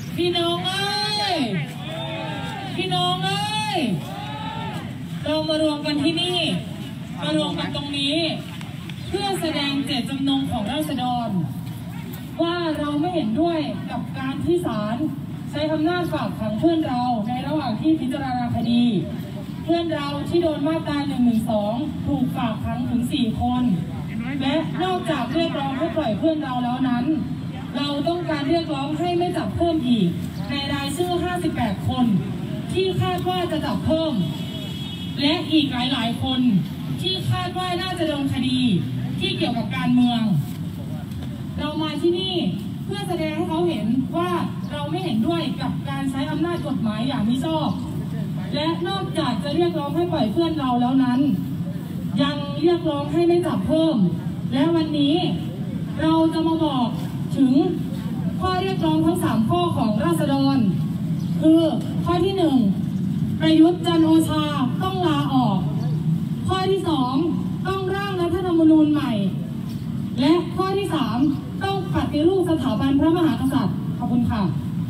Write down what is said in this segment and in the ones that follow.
พี่น้องเอ้ยพี่น้องเอ้ยเรามารวมกันที่นี่มารวมกันตรงนี้เพื่อแสดงเจตจำนงของราษฎรว่าเราไม่เห็นด้วยกับการที่ศาลใช้อำนาจฝากขังเพื่อนเราในระหว่างที่พิจารณาคดีเพื่อนเราที่โดนมาตรา112ถูกฝากขังถึง4 คนและนอกจากเรียกร้องให้ปล่อยเพื่อนเราแล้วนั้นเราต้องการเรียกร้องให้ไม่จับเพิ่มอีกในรายชื่อ58 คนที่คาดว่าจะจับเพิ่มและอีกหลายๆคนที่คาดว่าน่าจะโดนคดีที่เกี่ยวกับการเมืองเรามาที่นี่เพื่อแสดงให้เขาเห็นว่าเราไม่เห็นด้วยกับการใช้อำนาจกฎหมายอย่างมิชอบและนอกจากจะเรียกร้องให้ปล่อยเพื่อนเราแล้วนั้นยังเรียกร้องให้ไม่จับเพิ่มและวันนี้เราจะมาบอกถึงข้อเรียกร้องทั้ง3 ข้อของราษฎรคือข้อที่1ประยุทธ์จันทร์โอชาต้องลาออกข้อที่2ต้องร่างรัฐธรรมนูญใหม่และข้อที่3ต้องปฏิรูปสถาบันพระมหากษัตริย์ขอบคุณค่ะ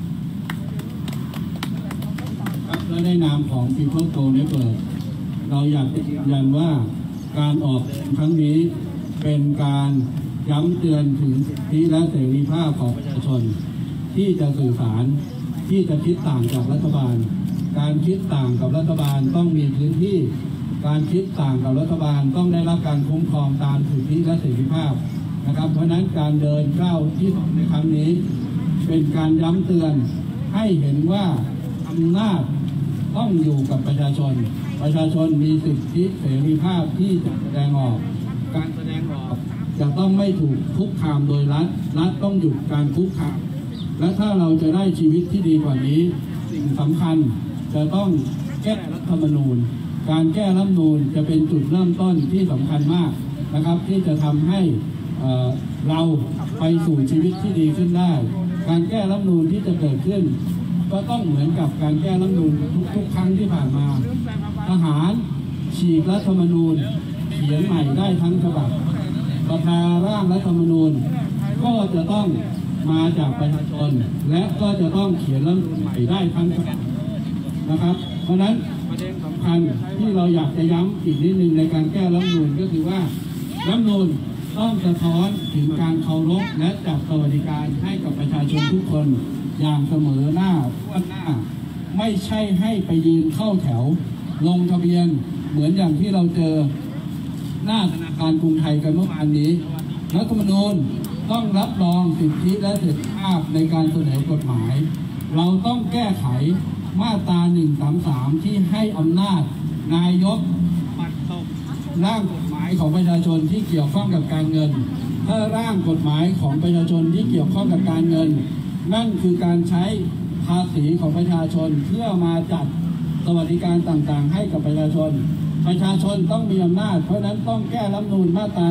ครับและในนามของ People Go Network เราอยากจะยืนยันว่าการออกครั้งนี้เป็นการย้ำเตือนถึงสิทธิและเสรีภาพของประชาชนที่จะสื่อสารที่จะคิดต่างจากรัฐบาลการคิดต่างกับรัฐบาลต้องมีพื้นที่การคิดต่างกับรัฐบาลต้องได้รับการคุ้มครองตามสิทธิและเสรีภาพนะครับเพราะนั้นการเดินก้าวที่2ในครั้งนี้เป็นการย้ำเตือนให้เห็นว่าอำนาจต้องอยู่กับประชาชนประชาชนมีสิทธิเสรีภาพที่จะแสดงออกการแสดงออกจะต้องไม่ถูกคุกคามโดยรัฐต้องหยุดการคุกคามและถ้าเราจะได้ชีวิตที่ดีกว่านี้สิ่งสำคัญจะต้องแก้รัฐธรรมนูญการแก้รัฐธรรมนูญจะเป็นจุดเริ่มต้นที่สำคัญมากนะครับที่จะทำให้เราไปสู่ชีวิตที่ดีขึ้นได้การแก้รัฐธรรมนูญที่จะเกิดขึ้นก็ต้องเหมือนกับการแก้รัฐธรรมนูญทุกครั้งที่ผ่านมาทหารฉีกรัฐธรรมนูญเขียนใหม่ได้ทั้งฉบับประธานร่างรัฐธรรมนูญก็จะต้องมาจากประชาชนและก็จะต้องเขียนรัฐธรรมนูญใหม่ได้ทั้งฉบับนะครับเพราะนั้นประเด็นสำคัญที่เราอยากจะย้ำอีกนิดนึงในการแก้รัฐธรรมนูญก็คือว่ารัฐธรรมนูญต้องสะท้อนถึงการเคารพและจัดสวัสดิการให้กับประชาชนทุกคนอย่างเสมอหน้าทั่วหน้าไม่ใช่ให้ไปยืนเข้าแถวลงทะเบียนเหมือนอย่างที่เราเจอหน้าธนาคารกรุงไทยกันเมื่อวานนี้รัฐธรรมนูญต้องรับรองสิทธิและเสรีภาพในการเสนอกฎหมายเราต้องแก้ไขมาตรา133ที่ให้อำนาจนายกปัดตกร่างกฎหมายของประชาชนที่เกี่ยวข้องกับการเงินถ้าร่างกฎหมายของประชาชนที่เกี่ยวข้องกับการเงินนั่นคือการใช้ภาษีของประชาชนเพื่อมาจัดสวัสดิการต่างๆให้กับประชาชนประชาชนต้องมีอำนาจเพราะนั้นต้องแก้รัฐธรรมนูญมาตรา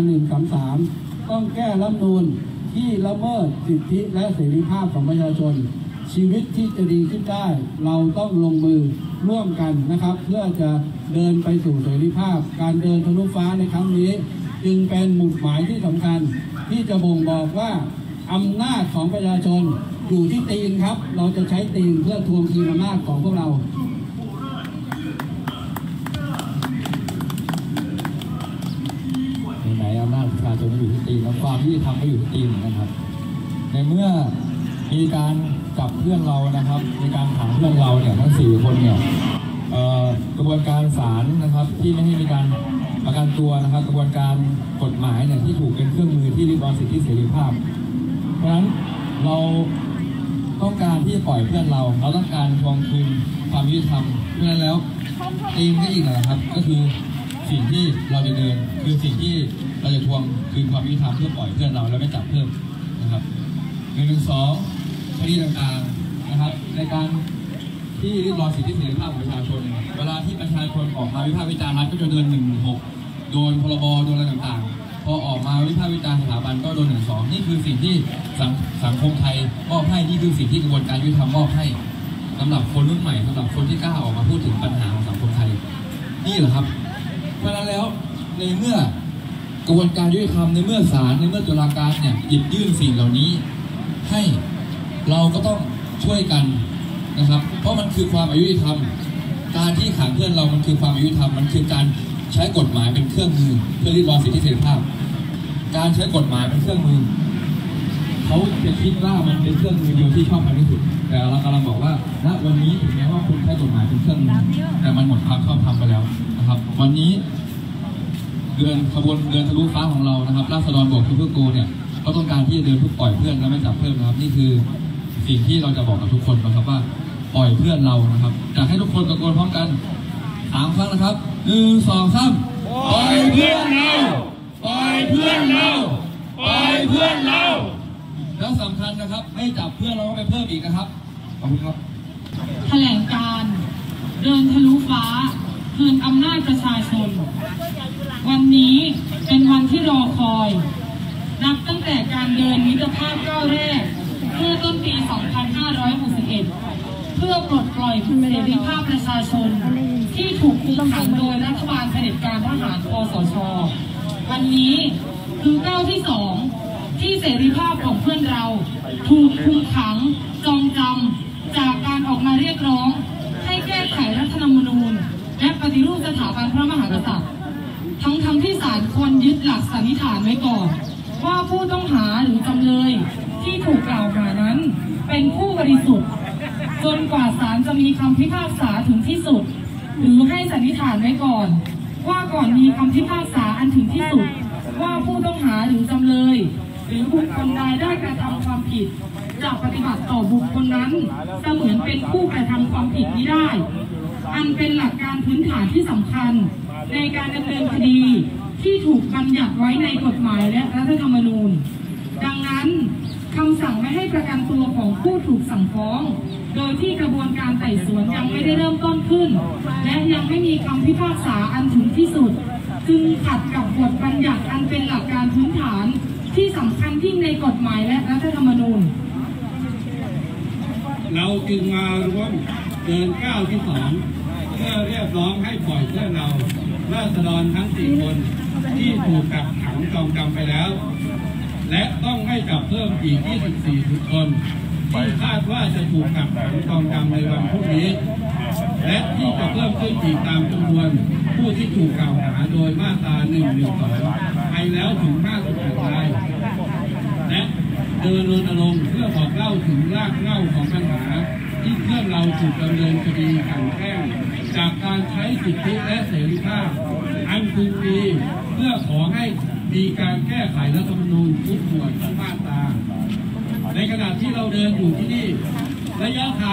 133ต้องแก้รัฐธรรมนูญที่ละเมิดสิทธิและเสรีภาพของประชาชนชีวิตที่จะดีขึ้นได้เราต้องลงมือร่วมกันนะครับเพื่อจะเดินไปสู่เสรีภาพการเดินทะลุฟ้าในครั้งนี้จึงเป็นหมุดหมายที่สำคัญที่จะบ่งบอกว่าอำนาจของประชาชนอยู่ที่ตีนครับเราจะใช้ตีนเพื่อทวงคืนอำนาจของพวกเราไหนอำนาจประชาชนอยู่ที่ตีนแล้วความที่ทำก็อยู่ที่ตีนเหมือนกันครับในเมื่อมีการจับเพื่อนเรานะครับมีการขังเพื่อนเราเนี่ยทั้ง4 คนเนี่ยกระบวนการศาลนะครับที่ไม่ให้มีการประกันตัวนะครับกระบวนการกฎหมายเนี่ยที่ถูกเป็นเครื่องมือที่ริดรอนสิทธิเสรีภาพเพราะฉะนั้นเราต้องการที่จะปล่อยเพื่อนเราต้องการทวงคืนความยุติธรรมเพราะฉะนั้นแล้วตีมก็อีกนะครับก็คือสิ่งที่เราจะเดินคือสิ่งที่เราจะทวงคืนความยุติธรรมเพื่อปล่อยเพื่อนเราแล้วไม่จับเพิ่มนะครับ112คดีต่างๆนะครับในการที่ริดรอนสิทธิเสรีภาพของประชาชนเวลาที่ประชาชนออกมาวิพากษ์วิจารณ์รัฐก็จะเดิน116โดนพรบโดนอะไรต่างๆพอออกมาวิพากษ์วิจารณ์สถาบันก็โดน112นี่คือสิ่งที่สังคมไทยมอบให้นี่คือสิ่งที่กระบวนการยุติธรรมมอบให้สำหรับคนรุ่นใหม่สำหรับคนที่กล้าออกมาพูดถึงปัญหาของสังคมไทยนี่แหละครับเพราะฉะนั้นแล้วในเมื่อกระบวนการยุติธรรมในเมื่อศาลในเมื่อตุลาการเนี่ยหยิบยื่นสิ่งเหล่านี้ให้เราก็ต้องช่วยกันนะครับเพราะมันคือความอายุธรรมการที่ขังเพื่อนเรามันคือความอายุธรรมมันคือการใช้กฎหมายเป็นเครื่องมือเพื่อริดรอนสิทธิเสรีภาพการใช้กฎหมายเป็นเครื่องมือเขาจะคิดว่ามันเป็นเครื่องมือเดียวที่ชอบทำที่สุดแต่เรากำลังบอกว่าณวันนี้ถึงแม้ว่าคุณใช้กฎหมายเป็นเครื่องมือแต่มันหมดความชอบธรรมไปแล้วนะครับวันนี้ขบวนเดินทะลุฟ้าของเรานะครับราษฎรบวกพีเพิลโกเนี่ยเขาต้องการที่จะเดินเพื่อปล่อยเพื่อนและไม่จับเพิ่มนะครับนี่คือสิ่งที่เราจะบอกกับทุกคนนะครับว่าปล่อยเพื่อนเรานะครับอยากให้ทุกคนตะโกนพร้อมกัน3 ครั้งนะครับ1 2 3ปล่อยเพื่อนเราปล่อยเพื่อนเราปล่อยเพื่อนเราแล้วสำคัญนะครับไม่จับเพื่อนเราไปเพิ่มอีกนะครับขอบคุณครับแถลงการเดินทะลุฟ้าคืนอำนาจประชาชนวันนี้เป็นวันที่รอคอยนับตั้งแต่การเดินมิตรภาพก้าวแรกเมื่อต้นปี 2561 เพื่อปลดปล่อยเสรีภาพประชาชนที่ถูกคุมขังโดยรัฐบาลเผด็จการทหารคสช.วันนี้คือก้าวที่ 2ที่เสรีภาพของเพื่อนเราถูกคุมขังจองจำจากการออกมาเรียกร้องให้แก้ไขรัฐธรรมนูญและปฏิรูปสถาบันพระมหากษัตริย์ทั้งที่ศาลควรยึดหลักสันนิษฐานไว้ก่อนว่าผู้ต้องหาหรือจำเลยที่ถูกกล่าวหานั้นเป็นผู้บริสุทธิ์จนกว่าศาลจะมีคำพิพากษาถึงที่สุดหรือให้สันนิษฐานไว้ก่อนว่าก่อนมีคำพิพากษาอันถึงที่สุดว่าผู้ต้องหาหรือจำเลยหรือบุคคลใดได้กระทำความผิดจะปฏิบัติต่อบุคคลนั้นเสมือนเป็นผู้กระทำความผิดนี้ได้อันเป็นหลักการพื้นฐานที่สำคัญในการดำเนินคดีที่ถูกบัญญัติไว้ในกฎหมายและรัฐธรรมนูญดังนั้นคำสั่งไม่ให้ประกันตัวของผู้ถูกสั่งฟ้องโดยที่กระบวนการไต่สวนยังไม่ได้เริ่มต้นขึ้นและยังไม่มีคำพิพากษาอันถึงที่สุดจึงขัดกับบทบัญญัติอันเป็นหลักการพื้นฐานที่สำคัญยิ่งในกฎหมายและรัฐธรรมนูญเราจึงมาร่วมเดินก้าวที่ 2เพื่อเรียกร้องให้ปล่อยเพื่อนเราราษฎรทั้ง 4 คนที่ถูกกักขังจองจำไปแล้วและต้องไม่จับเพิ่มอีก24 คนที่คาดว่าจะถูกกักขังจองจำในวันพรุ่งนี้และที่จะเพิ่มขึ้นอีกตามจำนวนผู้ที่ถูกกล่าวหาโดยมาตรา112ไปแล้วถึง58 รายและเดินรณรงค์เพื่อบอกเล่าถึงรากเหง้าของปัญหาที่เพื่อนเราถูกดำเนินคดีกลั่นแกล้งจากการใช้สิทธิและเสรีภาพอันพึงมีเพื่อขอให้มีการแก้ไขรัฐธรรมนูญทุกหมวดทุกมาตราในขณะที่เราเดินอยู่ที่นี่ระยะทาง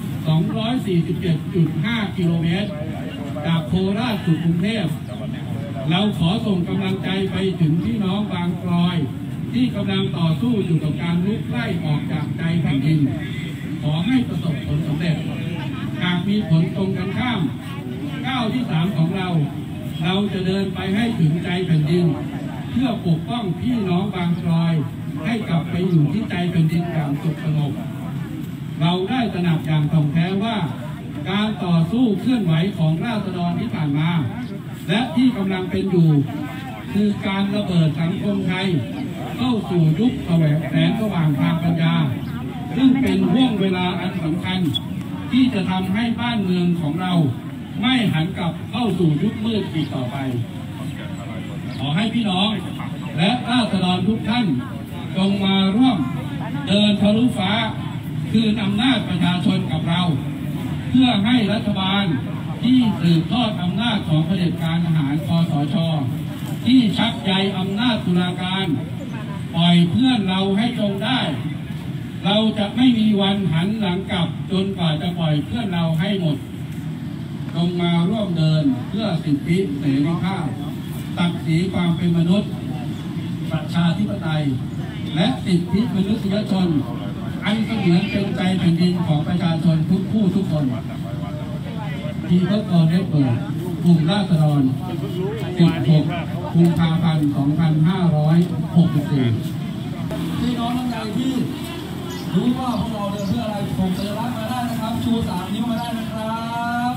247.5 กิโลเมตรจากโคราชสู่กรุงเทพเราขอส่งกำลังใจไปถึงพี่น้องบางกรอยที่กำลังต่อสู้อยู่กับการลุกไล่ออกจากใจแผ่นดินขอให้ประสบผลสำเร็จหากมีผลตรงกันข้ามก้าวที่ 3ของเราจะเดินไปให้ถึงใจแผ่นดินเพื่อปกป้องพี่น้องบางกรอยให้กลับไปอยู่ที่ใจแผ่นดินอย่างสุขสงบเราได้ตระหนักอย่างถ่องแท้ว่าการต่อสู้เคลื่อนไหวของราษฎรที่ผ่านมาและที่กำลังเป็นอยู่คือการระเบิดสังคมไทยเข้าสู่ยุคแสงสว่างทางปัญญาซึ่งเป็นห่วงเวลาอันสำคัญที่จะทำให้บ้านเมืองของเราไม่หันกลับเข้าสู่ยุคมืดอีกต่อไปขอให้พี่น้องและราษฎรทุกท่านจงมาร่วมเดินทะลุฟ้าคืนอำนาจประชาชนกับเราเพื่อให้รัฐบาลที่สืบทอดอำนาจของเผด็จการทหารคสช.ที่ชักใยอำนาจตุลาการปล่อยเพื่อนเราให้จงได้เราจะไม่มีวันหันหลังกลับจนกว่าจะปล่อยเพื่อนเราให้หมดจงมาร่วมเดินเพื่อสิทธิเสรีภาพศักดิ์ศรีความเป็นมนุษย์ประชาธิปไตยและสิทธิมนุษยชนอันเสมือนเป็นใจแผ่นดินของประชาชนทุกผู้ทุกคนที่เพิ่งเปิดได้เปิดกลุ่มราษฎร16 กุมภาพันธ์ 2564 พี่น้องท่านใดที่รู้ว่าพวกเราเดินเพื่ออะไรส่งสัญลักษณ์มาได้นะครับชู3 นิ้วมาได้นะครับ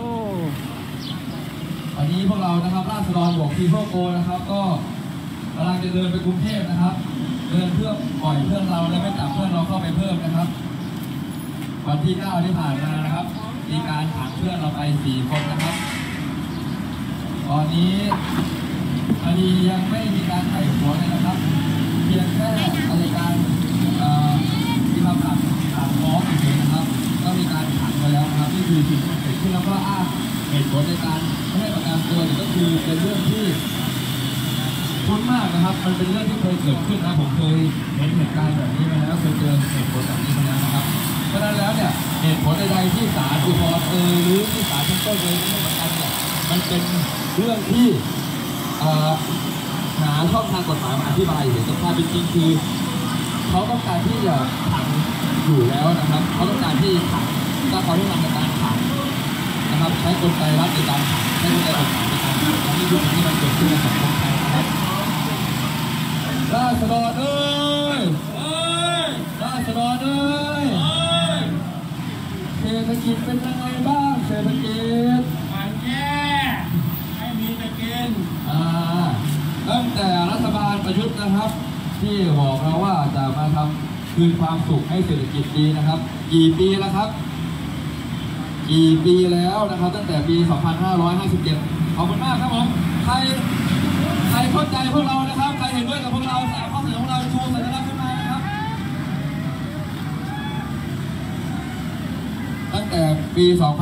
วันนี้พวกเรานะครับราษฎรบวกพีเพิลโกนะครับก็กำลังจะเดินไปกรุงเทพนะครับเดินเพื่อปล่อยเพื่อนเราและไม่จับเพื่อนเราเข้าไปเพิ่มนะครับวันที่ 9 ที่ผ่านมานะครับมีการขังเพื่อนเราไป 4 คนนะครับตอนนี้คดียังไม่มีการไต่สวนเลยนะครับเพียงแค่อัยการที่คำสั่งฟ้องเฉยๆนะครับก็มีการขังไปแล้วนะครับนี่คือสิ่งที่เกิดขึ้นแล้วก็อ้างเหตุผลในการไม่ให้ประกันตัวก็คือเป็นเรื่องที่คุ้นมากนะครับมันเป็นเรื่องที่เคยเกิดขึ้นนะผมเคยเห็นเหตุการณ์แบบนี้มาแล้วเคยเจอเหตุผลแบบนี้มาแล้วนะครับเพราะฉะนั้นแล้วเนี่ยเหตุผลใดๆที่ศาลอุทธรณ์หรือที่ศาลชั้นต้นไม่ให้ประกันเนี่ยมันเป็นเรื่องที่หาช่องทางกฎหมายมาอธิบายเหตุแต่ความเป็นจริงคือเขาต้องการที่จะขังอยู่แล้วนะครับเขาต้องการที่ขังถ้าเขาต้องการในการขังนะครับใช้กลไกรัฐในการขังใช้กลไกกฎหมายในการขังนี่คือสิ่งที่มันเกิดขึ้นในสังคมไทยนะครับราษฎรราษฎรเศรษฐกิจเป็นยังไงบ้างเศรษฐกิจมันแย่ไม่มีจะกินตั้งแต่รัฐบาลประยุทธ์นะครับที่บอกเราว่าจะมาทำคืนความสุขให้เศรษฐกิจดีนะครับกี่ปีแล้วครับกี่ปีแล้วนะครับตั้งแต่ปี 2557 ขอบคุณมากครับผมใครเข้าใจพวกเรานะครับใครเห็นด้วยกับพวกเรา3ข้อเสนอของเราชูสัญลักษณ์ขึ้นมานะครับตั้งแต่ปี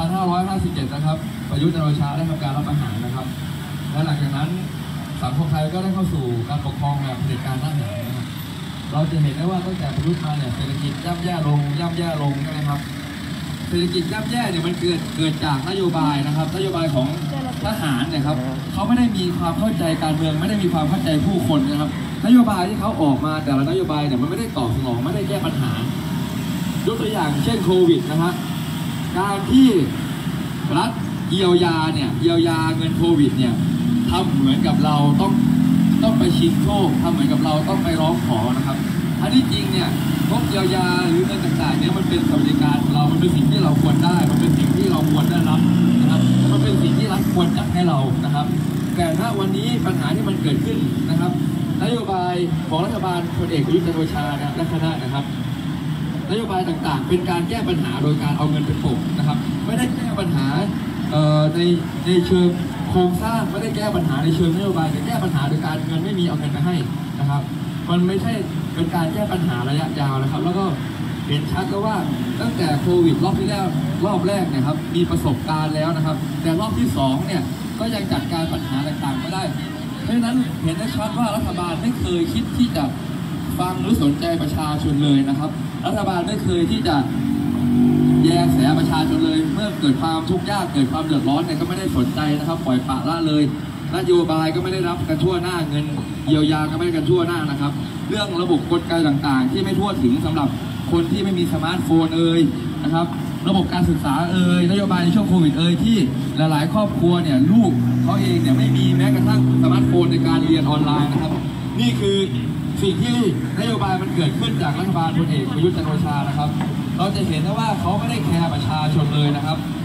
2557 นะครับประยุทธ์จันทร์โอชาได้ทำการรัฐประหารนะครับและหลังจากนั้นสังคมไทยก็ได้เข้าสู่การปกครองแบบเผด็จการทหารนะครับเราจะเห็นได้ว่าตั้งแต่ประยุทธ์มาเนี่ยเศรษฐกิจย่ำแย่ลงใช่ไหมครับเศรษฐกิจย่ำแย่เนี่ยมันเกิดจากนโยบายนะครับนโยบายของทหารเนี่ยครับเขาไม่ได้มีความเข้าใจการเมืองไม่ได้มีความเข้าใจผู้คนนะครับนโยบายที่เขาออกมาแต่ละนโยบายเนี่ยมันไม่ได้ตอบสนองไม่ได้แก้ปัญหายกตัวอย่างเช่นโควิดนะครับการที่รัฐเยียวยาเงินโควิดเนี่ยทำเหมือนกับเราต้องไปชิงโชคทำเหมือนกับเราต้องไปร้องขอนะครับอันที่จริงเนี่ยงบเยียวยาหรือเงินต่างๆเนี่ยมันเป็นสวัสดิการของเรามันเป็นสิ่งที่เราควรได้มันเป็นสิ่งที่เราควรได้รับนะครับมันเป็นสิ่งที่รัฐควรจัดให้เรานะครับแต่ถ้าวันนี้ปัญหาที่มันเกิดขึ้นนะครับนโยบายของรัฐบาลพลเอกประยุทธ์จันทร์โอชาและคณะนะครับนโยบายต่างๆเป็นการแก้ปัญหาโดยการเอาเงินไปโปะนะครับไม่ได้แก้ปัญหาในเชิงโครงสร้างไม่ได้แก้ปัญหาในเชิงนโยบายแต่แก้ปัญหาโดยการเงินไม่มีเอาเงินไปให้นะครับมันไม่ใช่เป็นการแก้ปัญหาระยะยาวนะครับแล้วก็เห็นชัดแล้วว่าตั้งแต่โควิดรอบแรกเนี่ยครับมีประสบการณ์แล้วนะครับแต่รอบที่2เนี่ยก็ยังจัดการปัญหาต่างๆไม่ได้เพราะฉะนั้นเห็นได้ชัดว่ารัฐบาลไม่เคยคิดที่จะฟังหรือสนใจประชาชนเลยนะครับรัฐบาลไม่เคยที่จะแยกแสประชาชนเลยเมื่อเกิดความทุกข์ยากเกิดความเดือดร้อนเนี่ยก็ไม่ได้สนใจนะครับปล่อยปละละเลยนโยบายก็ไม่ได้รับกันทั่วหน้าเงินเยียวยาก็ไม่ได้กันทั่วหน้านะครับเรื่องระบบกลไกต่างๆที่ไม่ทั่วถึงสำหรับคนที่ไม่มีสมาร์ทโฟนนะครับระบบการศึกษานโยบายในช่วงโควิดที่หลายๆครอบครัวเนี่ยลูกเขาเองเนี่ยไม่มีแม้กระทั่งสมาร์ทโฟนในการเรียนออนไลน์นะครับนี่คือสิ่งที่นโยบายมันเกิดขึ้นจากรัฐบาลพลเอกประยุทธ์จันทร์โอชานะครับเราจะเห็นได้ว่าเขาไม่ได้แคร์ประชาชนเลยนะครับ